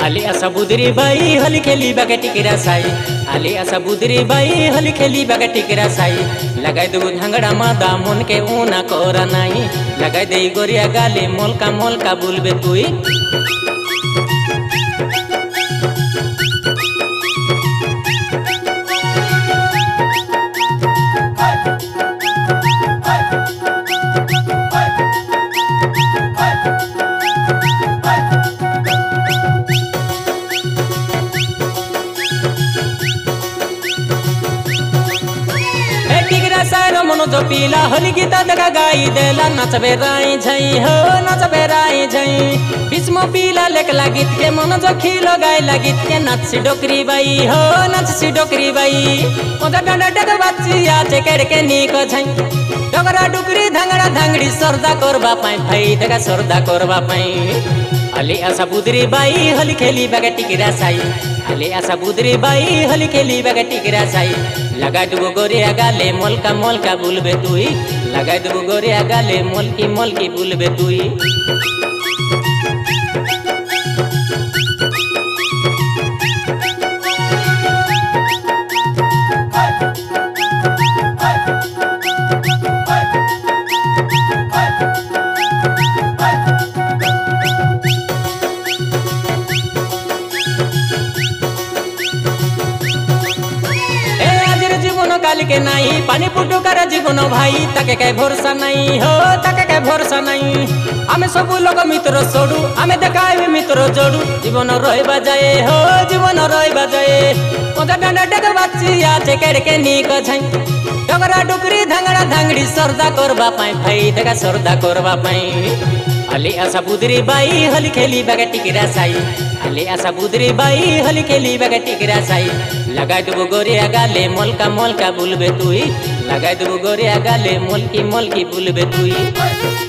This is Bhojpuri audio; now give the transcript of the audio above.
आली आसा बुदरी बाई होली खेली बागे टिकरा साई। आली आसा बुदरी बाई होली खेली बागे टिकरा साई। लगाई दू घंगड़ा मादा मन के ऊना कोरा नाई। लगाई दे गोरिया गाली मोलका बुलबे तुई। मनोज पीला होली गीत दगा गाई देला नचबे राई झई हो नचबे राई झई। बिचमो पीला लेकला गीत के मनोज खिलो गाइला गीत के नाची डोकरी बाई हो नाची डोकरी बाई। ओदा डांडा डग बाची आचे केड़के नीको झई। डगरा डुकरी धांगड़ा धांगड़ी सरदा करबा पाई भाई दगा सरदा करबा पाई। आली आसा बुदरी बाई होली खेली बागे टिकरा साई। आली आसा बुदरी बाई होली खेली बागे टिकरा साई। लगाई दुगो गोरिया गाले मोलका बुलबे तुई। लगाई दुगो गोरिया गाले मोलकी बुलबे तुई। काल के नाई पानी पुटू कर जीवन भाई ताके के भरोसा नहीं हो ताके के भरोसा नहीं। आमे सब लोग मित्र सोडू आमे देखाई मित्र जोड़ू। जीवन रहबा जाए हो जीवन रहबा जाए। ओदा डांडा डग बाची आचे केड़के नीको झई। डगरा डुकरी धांगड़ा धांगड़ी सरदा करबा पाई भाई देखा सरदा करबा पाई। आली आसा बुदरी बाई होली खेली बागे टिकरा साई। आली आसा बुदरी बाई होली खेली बागे टिकरा साई। लगाई दुगो गोरिया गाले मोलका बुलबे तुई। लगाई दुगो गोरिया गाले मोलकी बुलबे तुई।